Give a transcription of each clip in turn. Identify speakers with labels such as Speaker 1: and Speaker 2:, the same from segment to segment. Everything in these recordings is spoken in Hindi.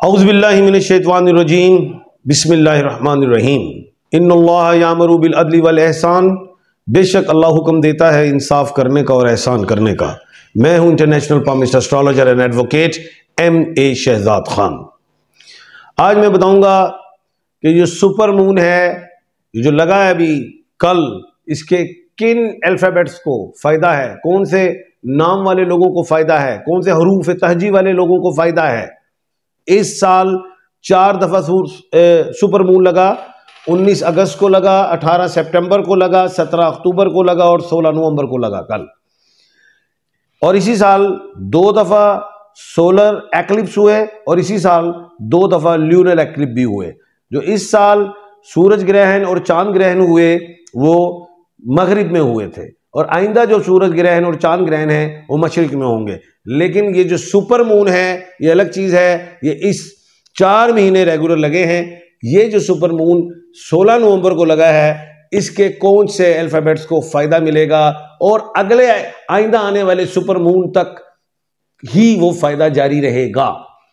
Speaker 1: औज़ुबिल्लाहि मिनश्शैतानिर्रजीम बिस्मिल्लाहिर्रहमानिर्रहीम। इन्नल्लाह यामुरु बिल अदली वल एहसान। बेशक अल्लाह हुक्म देता है इंसाफ करने का और एहसान करने का। मैं हूं international palmist astrologer and advocate MA Shahzad Khan. आज मैं बताऊंगा कि जो सुपर मून है, जो लगा है अभी कल, इसके किन अल्फाबेट्स को फायदा है, कौन से नाम वाले लोगों को फायदा है, कौन से हरूफ तहजी वाले लोगों को फायदा है। इस साल 4 दफा सुपर मून लगा। 19 अगस्त को लगा, 18 सितंबर को लगा, 17 अक्टूबर को लगा और 16 नवंबर को लगा कल। और इसी साल 2 दफा सोलर एक्लिप्स हुए और इसी साल 2 दफा ल्यूनर एक्लिप्स भी हुए। जो इस साल सूरज ग्रहण और चांद ग्रहण हुए वो मगरिब में हुए थे और आइंदा जो सूरज ग्रहण और चांद ग्रहण है वो मशरिक में होंगे। लेकिन ये जो सुपर मून है ये अलग चीज है। ये इस 4 महीने रेगुलर लगे हैं। ये जो सुपर मून 16 नवंबर को लगा है, इसके कौन से अल्फाबेट्स को फायदा मिलेगा और अगले आइंदा आने वाले सुपर मून तक ही वो फायदा जारी रहेगा।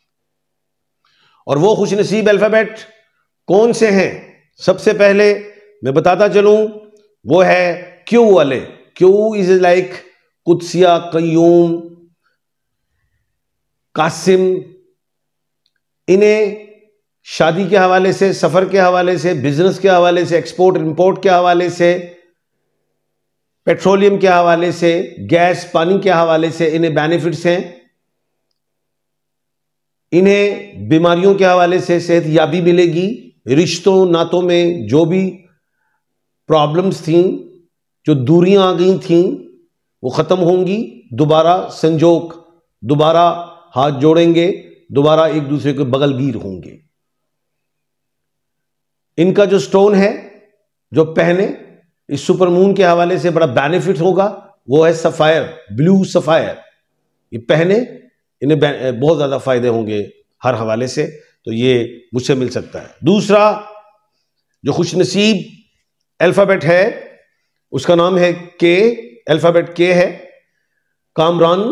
Speaker 1: और वो खुशनसीब अल्फाबेट कौन से हैं, सबसे पहले मैं बताता चलूं, वो है क्यू वाले। Q is like Qudsia, Qayyum, Qasim. इन्हें शादी के हवाले से, सफर के हवाले से, बिजनेस के हवाले से, एक्सपोर्ट इंपोर्ट के हवाले से, पेट्रोलियम के हवाले से, गैस पानी के हवाले से इन्हें बेनिफिट्स हैं। इन्हें बीमारियों के हवाले से सेहत याबी मिलेगी। रिश्तों नातों में जो भी प्रॉब्लम्स थी, जो दूरियां आ गई थी, वो खत्म होंगी। दोबारा संजोग, दोबारा हाथ जोड़ेंगे, दोबारा एक दूसरे के बगलगीर होंगे। इनका जो स्टोन है जो पहने इस सुपर मून के हवाले से बड़ा बेनिफिट होगा, वो है सफायर, ब्लू सफायर। ये पहने इन्हें बहुत ज्यादा फायदे होंगे हर हवाले से, तो ये मुझसे मिल सकता है। दूसरा जो खुशनसीब अल्फाबेट है उसका नाम है के। अल्फाबेट के है। कामरान,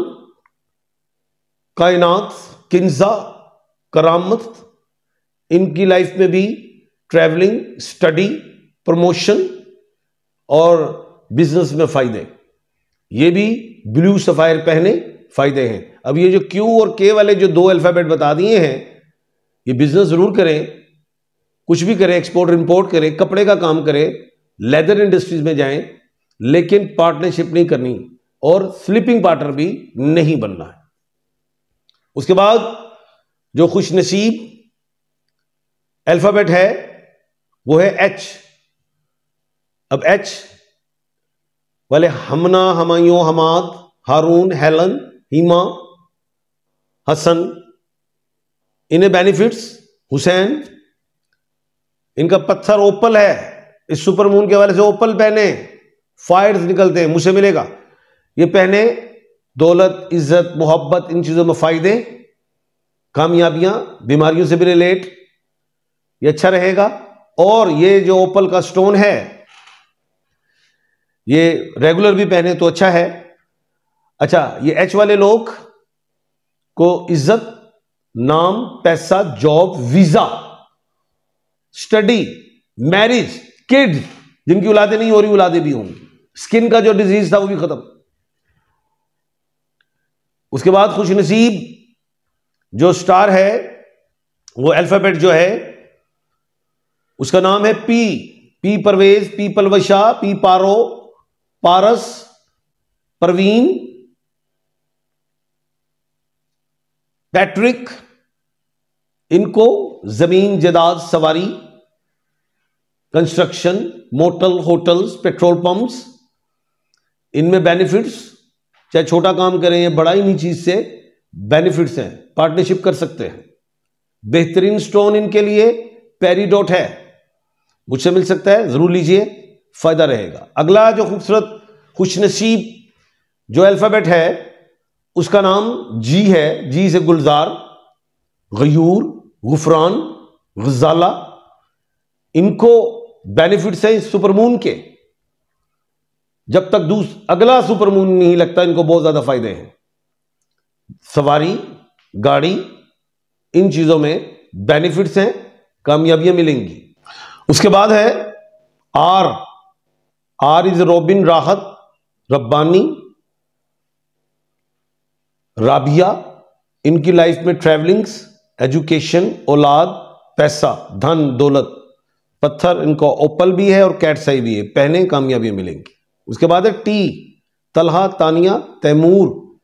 Speaker 1: कायनात, किंजा, करामत। इनकी लाइफ में भी ट्रैवलिंग, स्टडी, प्रमोशन और बिजनेस में फायदे। ये भी ब्लू सफायर पहने फायदे हैं। अब ये जो क्यू और के वाले जो 2 अल्फाबेट बता दिए हैं, ये बिजनेस जरूर करें, कुछ भी करें, एक्सपोर्ट इंपोर्ट करें, कपड़े का काम करें, लेदर इंडस्ट्रीज में जाएं, लेकिन पार्टनरशिप नहीं करनी और स्लीपिंग पार्टनर भी नहीं बनना है। उसके बाद जो खुशनसीब अल्फाबेट है वो है एच। अब एच वाले हमना, हमायूं, हमाद, हारून, हेलन, हिमा, हसन, इन्हें बेनिफिट्स। हुसैन, इनका पत्थर ओपल है। इस सुपर मून के हवाले से ओपल पहने, फायर्स निकलते हैं, मुझसे मिलेगा। ये पहने, दौलत, इज्जत, मोहब्बत, इन चीजों में फायदे, कामयाबियां, बीमारियों से भी रिलेट, ये अच्छा रहेगा। और ये जो ओपल का स्टोन है ये रेगुलर भी पहने तो अच्छा है। अच्छा, ये एच वाले लोग को इज्जत, नाम, पैसा, job, visa, study, marriage, kids, जिनकी औलादे नहीं हो रही औलादे भी होंगी, स्किन का जो डिजीज था वो भी खत्म। उसके बाद खुशनसीब जो स्टार है वो अल्फाबेट जो है उसका नाम है P. P Parvez, P Palwasha, P Paro, Paras, Parveen, Patrick. इनको जमीन जायदाद, सवारी, construction, motel, hotels, petrol pumps, इनमें बेनिफिट्स, चाहे छोटा काम करें या बड़ा, इन्हीं चीज से बेनिफिट्स हैं। पार्टनरशिप कर सकते हैं। बेहतरीन स्टोन इनके लिए पेरीडोट है, मुझसे मिल सकता है, जरूर लीजिए, फायदा रहेगा। अगला जो खूबसूरत खुशनसीब जो अल्फाबेट है उसका नाम जी है। जी से गुलजार, गयूर, गुफरान, गजाला। इनको बेनिफिट्स हैं इस सुपरमून के। जब तक अगला सुपरमून नहीं लगता, इनको बहुत ज्यादा फायदे हैं। सवारी, गाड़ी, इन चीजों में बेनिफिट्स हैं, कामयाबियां मिलेंगी। उसके बाद है आर। आर इज रोबिन, राहत, रब्बानी, राबिया। इनकी लाइफ में ट्रैवलिंग्स, एजुकेशन, औलाद, पैसा, धन दौलत। पत्थर इनका ओपल भी है और कैटसाई भी है, पहने कामयाबियां मिलेंगी। उसके बाद है टी। तलहा, तानिया, तैमूर,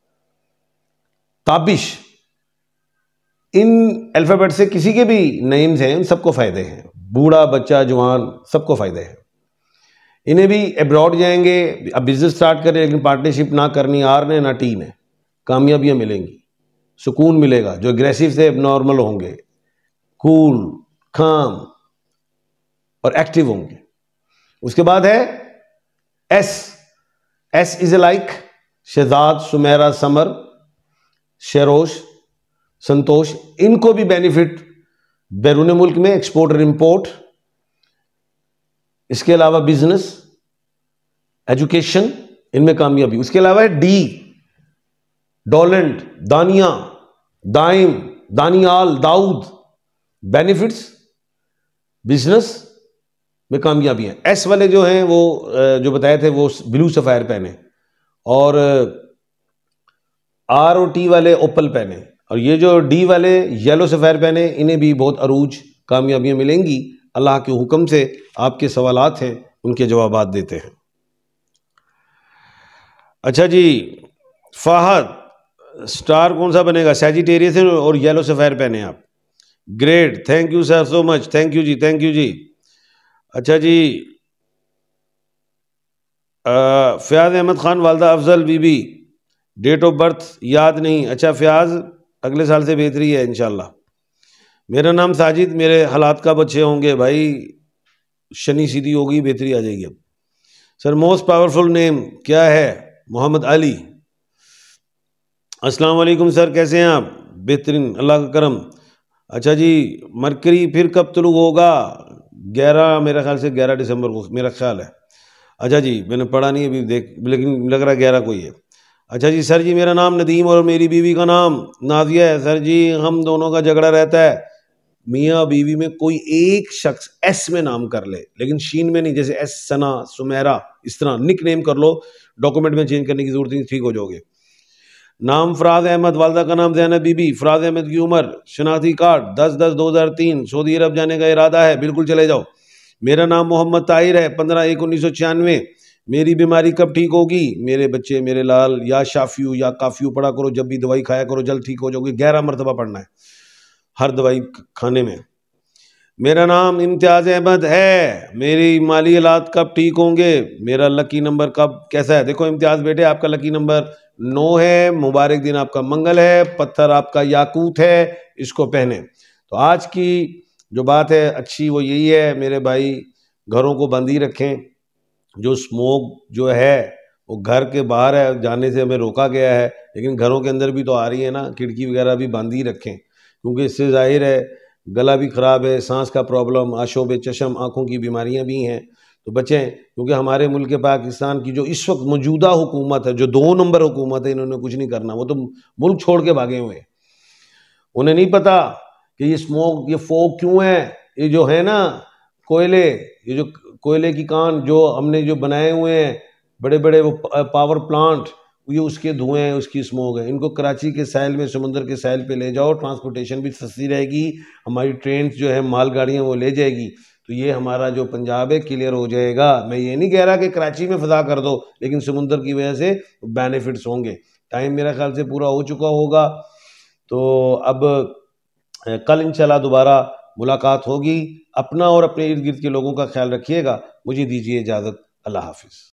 Speaker 1: ताबिश। इन अल्फाबेट से किसी के भी नेम्स हैं, उन सबको फायदे हैं, बूढ़ा बच्चा जवान सबको फायदे हैं। इन्हें भी अब्रॉड जाएंगे, अब बिजनेस स्टार्ट करें, लेकिन पार्टनरशिप ना करनी आर ने ना टी ने, कामयाबियां मिलेंगी, सुकून मिलेगा। जो एग्रेसिव से नॉर्मल होंगे, कूल, काम और एक्टिव होंगे। उसके बाद है S. S is a like, Shahzad, Sumera, Samar, Sherosh, Santosh. इनको भी बेनिफिट बैरून मुल्क में, एक्सपोर्ट और इंपोर्ट। इसके अलावा बिजनेस, एजुकेशन, इनमें कामयाबी। उसके अलावा है डी। डोलेंट, दानिया, दाइम, दानियाल, दाऊद। बेनिफिट्स, बिजनेस में कामयाबी है। एस वाले जो हैं वो जो बताए थे वो ब्लू सफायर पहने, और आर और टी वाले ओपल पहने, और ये जो डी वाले येलो सफायर पहने, इन्हें भी बहुत अरूज कामयाबियां मिलेंगी। अल्लाह के हुक्म से आपके सवालात हैं, उनके जवाबात देते हैं। अच्छा जी, फाहद, स्टार कौन सा बनेगा? सैजिटेरियस और येलो सफायर पहने आप। Great, thank you sir so much, thank you ji, thank you ji. अच्छा जी, फयाज अहमद खान, वालदा Afzal Bibi, date of birth याद नहीं। अच्छा फयाज, अगले साल से बेहतरी है इंशाल्लाह। मेरा नाम साजिद, मेरे हालात कब अच्छे होंगे भाई? शनि सीधी होगी, बेहतरी आ जाएगी। अब सर, मोस्ट पावरफुल नेम क्या है? मोहम्मद अली। अस्सलाम वालेकुम सर, कैसे हैं आप? बेहतरीन, अल्लाह का करम। अच्छा जी, मरकरी फिर कब तुलू होगा? 11, मेरा ख्याल से 11 दिसंबर को मेरा ख्याल है। अच्छा जी, मैंने पढ़ा नहीं अभी, देख, लेकिन लग रहा है 11 को ही है। अच्छा जी, सर जी मेरा नाम नदीम और मेरी बीवी का नाम नाजिया है। सर जी हम दोनों का झगड़ा रहता है। मियाँ बीवी में कोई एक शख्स एस में नाम कर ले, लेकिन शीन में नहीं, जैसे एस, सना, सुमेरा, इस तरह निक नेम कर लो, डॉक्यूमेंट में चेंज करने की जरूरत नहीं, ठीक हो जाओगे। नाम फराज अहमद, वालदा का नाम ज़ैनब बीबी। फराज अहमद की उम्र, शनाख्ती कार्ड 10/10/2003। सऊदी अरब जाने का इरादा है, बिल्कुल चले जाओ। मेरा नाम मोहम्मद ताहिर है, 15/1/1996। मेरी बीमारी कब ठीक होगी? मेरे बच्चे मेरे लाल, या शाफियू या काफियू पढ़ा करो, जब भी दवाई खाया करो, जल्द ठीक हो जाओगे। 11 मरतबा पढ़ना है हर दवाई खाने में। मेरा नाम इम्तियाज अहमद है। मेरी माली हालात कब ठीक होंगे? मेरा लकी नंबर कब कैसा है? देखो इम्तियाज बेटे, आपका लकी नंबर 9 है। मुबारक दिन आपका मंगल है। पत्थर आपका याकूत है, इसको पहने। तो आज की जो बात है अच्छी वो यही है मेरे भाई, घरों को बंद ही रखें। जो स्मोक जो है वो घर के बाहर है, जाने से हमें रोका गया है, लेकिन घरों के अंदर भी तो आ रही है ना। खिड़की वगैरह भी बंद ही रखें, क्योंकि इससे जाहिर है गला भी ख़राब है, सांस का प्रॉब्लम, आशोब चशम, आँखों की बीमारियां भी हैं। तो बचें, क्योंकि हमारे मुल्क पाकिस्तान की जो इस वक्त मौजूदा हुकूमत है, जो 2 नंबर हुकूमत है, इन्होंने कुछ नहीं करना। वो तो मुल्क छोड़ के भागे हुए हैं। उन्हें नहीं पता कि ये स्मोक, ये फोग क्यों है। ये जो है ना कोयले, ये जो कोयले की कान जो हमने जो बनाए हुए हैं, बड़े बड़े वो पावर प्लांट, ये उसके धुएं हैं, उसकी स्मोक है। इनको कराची के साहिल में, समुद्र के साहिल पे ले जाओ, ट्रांसपोर्टेशन भी सस्ती रहेगी, हमारी ट्रेन जो है मालगाड़ियाँ वो ले जाएगी। तो ये हमारा जो पंजाब है क्लियर हो जाएगा। मैं ये नहीं कह रहा कि कराची में फजा कर दो, लेकिन समुद्र की वजह से बेनिफिट्स होंगे। टाइम मेरा ख्याल से पूरा हो चुका होगा, तो अब कल इंशाल्लाह दोबारा मुलाकात होगी। अपना और अपने इर्द गिर्द के लोगों का ख्याल रखिएगा। मुझे दीजिए इजाज़त। अल्लाह हाफिज़।